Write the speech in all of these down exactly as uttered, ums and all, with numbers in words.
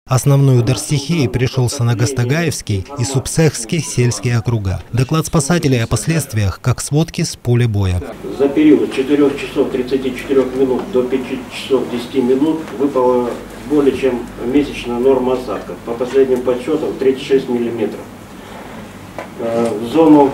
Основной удар стихии пришелся на Гастагаевский и Супсехский сельские округа. Доклад спасателей о последствиях, как сводки с поля боя. За период с четырёх часов тридцати четырёх минут до пяти часов десяти минут выпало более чем месячная норма осадков. По последним подсчетам тридцать шесть миллиметров. В зону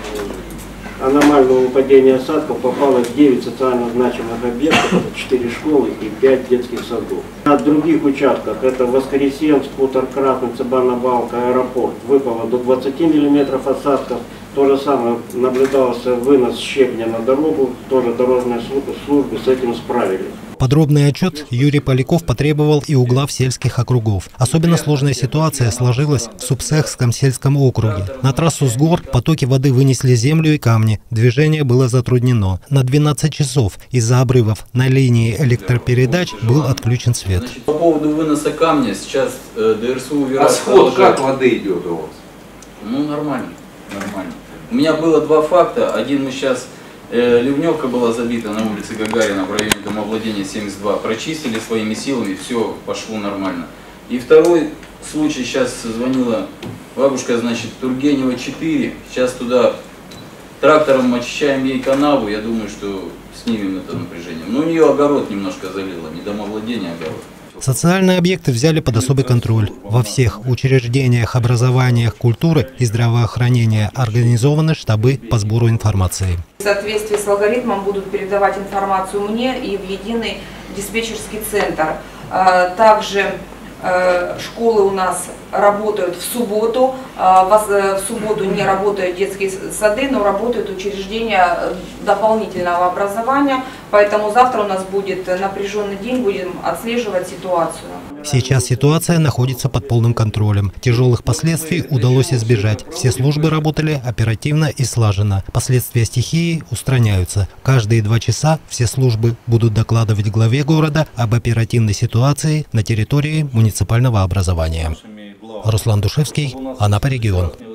аномального выпадения осадков попало девять социально значимых объектов, это четыре школы и пять детских садов. На других участках, это Воскресенск, Хутор Красный, Цыбана-Балка, аэропорт, выпало до двадцати миллиметров осадков. То же самое наблюдался вынос щебня на дорогу, тоже дорожные службы с этим справились. Подробный отчет Юрий Поляков потребовал и у глав сельских округов. Особенно сложная ситуация сложилась в Супсехском сельском округе. На трассу с гор потоки воды вынесли землю и камни. Движение было затруднено. На двенадцать часов из-за обрывов на линии электропередач был отключен свет. Значит, по поводу выноса камня сейчас э, ДРСУ Вера. А сход как воды идет у вас? Ну, нормально, нормально. У меня было два факта. Один мы сейчас... Ливневка была забита на улице Гагарина в районе домовладения семьдесят два. Прочистили своими силами, все пошло нормально. И второй случай, сейчас звонила бабушка, значит, Тургенева четыре. Сейчас туда трактором очищаем ей канаву. Я думаю, что снимем это напряжение. Но у нее огород немножко залило, не домовладение, а огород. Социальные объекты взяли под особый контроль. Во всех учреждениях образования, культуры и здравоохранения организованы штабы по сбору информации. В соответствии с алгоритмом будут передавать информацию мне и в единый диспетчерский центр. Также школы у нас работают в субботу. В субботу не работают детские сады, но работают учреждения дополнительного образования. Поэтому завтра у нас будет напряженный день, будем отслеживать ситуацию. Сейчас ситуация находится под полным контролем. Тяжелых последствий удалось избежать. Все службы работали оперативно и слаженно. Последствия стихии устраняются. Каждые два часа все службы будут докладывать главе города об оперативной ситуации на территории муниципального образования. Руслан Душевский, Анапа регион.